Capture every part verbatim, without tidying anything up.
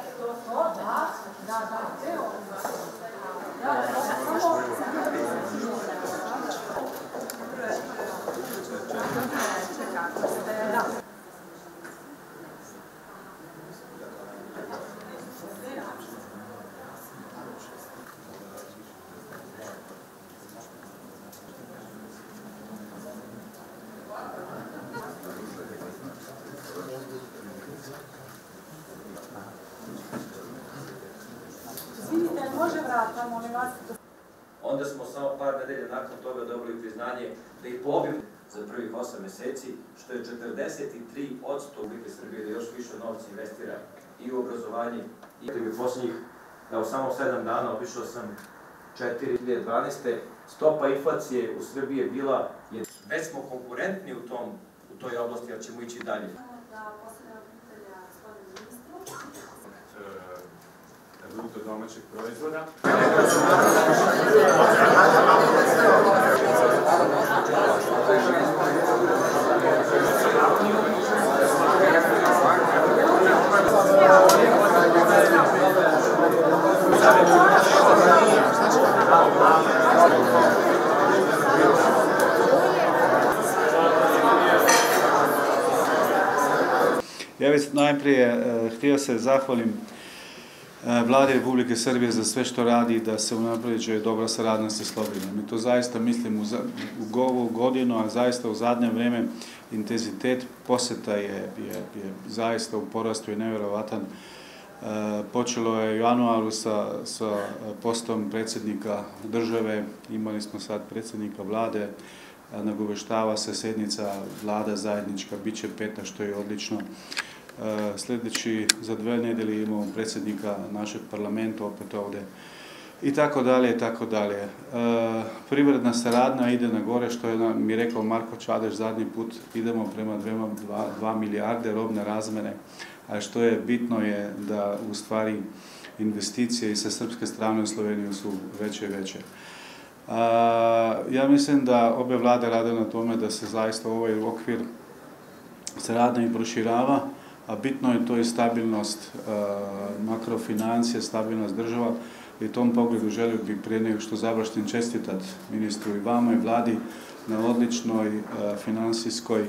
Može vrata, molim vas. Onda smo samo par nedelja nakon toga dobili priznanje da i po obimu za prvih osam meseci, što je četrdeset tri posto Republike Srbije, da još više novca investira i u obrazovanje. I u poslednjih, da u samo sedam dana obišao sam četiri hiljade dvanaeste. Stopa inflacije u Srbiji je bila, već smo konkurentni u tom, u toj oblasti, ali ćemo ići dalje. Da postavljamo pitanja gospodinu ministru. bruto domaćeg proizvoda. Ja bih najprije htio se zahvalim Vladi Republike Srbije za sve što radi da se unapređuje dobra saradnja sa Slovenijom. I to zaista mislim u ovu godinu, a zaista u zadnje vreme intenzitet poseta je, je, je zaista u porastu i nevjerovatan. Počelo je u januaru sa, sa postom predsjednika države, imali smo sad predsjednika vlade, nagoveštava se sednica vlada zajednička, bit će peta, što je odlično. Sljedeći za dve nedelje imamo predsjednika našeg parlamenta opet ovdje i tako dalje i tako dalje. Privredna saradnja ide na gore, što je mi rekao Marko Čadež zadnji put, idemo prema dva milijarde robne razmene, a što je bitno je da u stvari investicije i sa srpske strane u Sloveniju su veće i veće. Ja mislim da obe vlade rade na tome da se zaista ovaj okvir saradnje i proširava, a bitno je to i stabilnost makrofinancije, stabilnost država. I u tom pogledu želio bih prije nego što završim čestitat ministru i vama i vladi na odličnoj finansijskoj,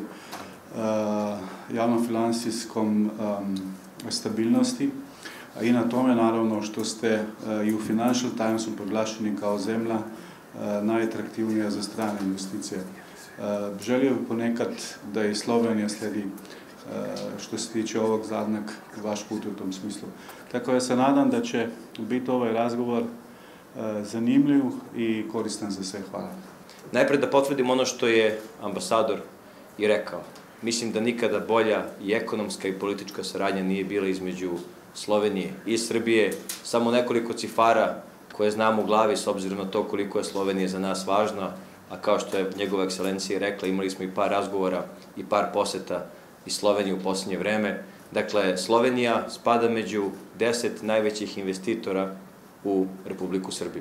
javno-finansijskom stabilnosti i na tome naravno što ste i u Financial Timesu proglašeni kao zemlja najatraktivnija za strane investicije. Želio bih ponekad da i Slovenija sledi što se tiče ovog zadnjeg vaš put u tom smislu. Tako da se nadam da će biti ovaj razgovor zanimljiv i koristan za sve. Hvala. Najprej da potvrdim ono što je ambasador i rekao. Mislim da nikada bolja i ekonomska i politička saradnja nije bila između Slovenije i Srbije. Samo nekoliko cifara koje znamo u glavi s obzirom na to koliko je Slovenija za nas važna, a kao što je njegova ekscelencija rekla, imali smo i par razgovora i par poseta iz Slovenije u posljednje vreme. Dakle, Slovenija spada među deset najvećih investitora u Republiku Srbiju.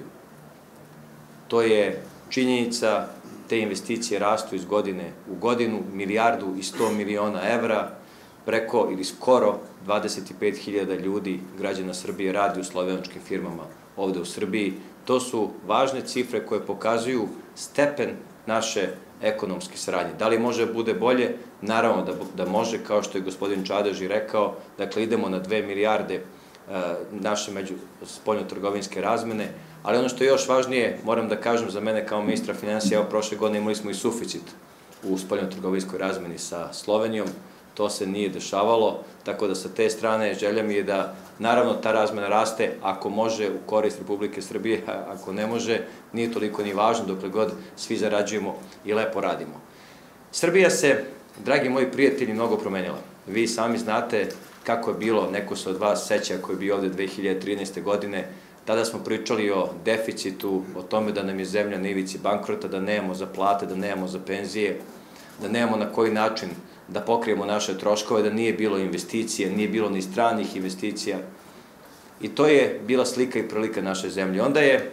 To je činjenica, te investicije rastu iz godine u godinu, milijardu i sto miliona evra, preko ili skoro dvadeset pet hiljada ljudi, građana Srbije, radi u slovenačkim firmama ovde u Srbiji. To su važne cifre koje pokazuju stepen naše ekonomske saradnje. Da li može bude bolje? Naravno da može, kao što je gospodin Čadež i rekao, dakle idemo na dve milijarde naše među spoljnotrgovinske razmene, ali ono što je još važnije, moram da kažem za mene kao ministra finansija, evo prošle godine imali smo i suficit u spoljnotrgovinskoj razmeni sa Slovenijom, to se nije dešavalo, tako da sa te strane želja mi je da naravno ta razmena raste, ako može u korist Republike Srbije, ako ne može, nije toliko ni važno, dokle god svi zarađujemo i lepo radimo. Srbija se, dragi moji prijatelji, mnogo promenila. Vi sami znate kako je bilo, neko se od vas seća koji je bio ovde dve hiljade trinaeste. godine, tada smo pričali o deficitu, o tome da nam je zemlja na ivici bankrota, da nemamo za plate, da nemamo za penzije, da nemamo na koji način da pokrijemo naše troškove, da nije bilo investicija, nije bilo ni stranih investicija. I to je bila slika i prilika naše zemlje. Onda je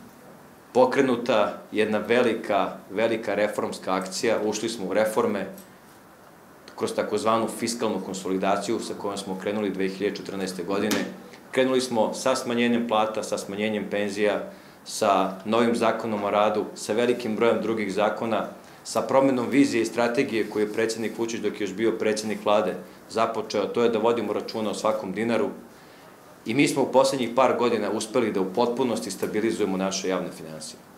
pokrenuta jedna velika, velika reformska akcija, ušli smo u reforme kroz takozvanu fiskalnu konsolidaciju sa kojom smo krenuli dve hiljade četrnaeste. godine. Krenuli smo sa smanjenjem plata, sa smanjenjem penzija, sa novim zakonom o radu, sa velikim brojem drugih zakona, sa promenom vizije i strategije koju je predsjednik Vučić dok je još bio predsjednik vlade započeo, to je da vodimo računa o svakom dinaru. I mi smo u poslednjih par godina uspeli da u potpunosti stabilizujemo naše javne finansije.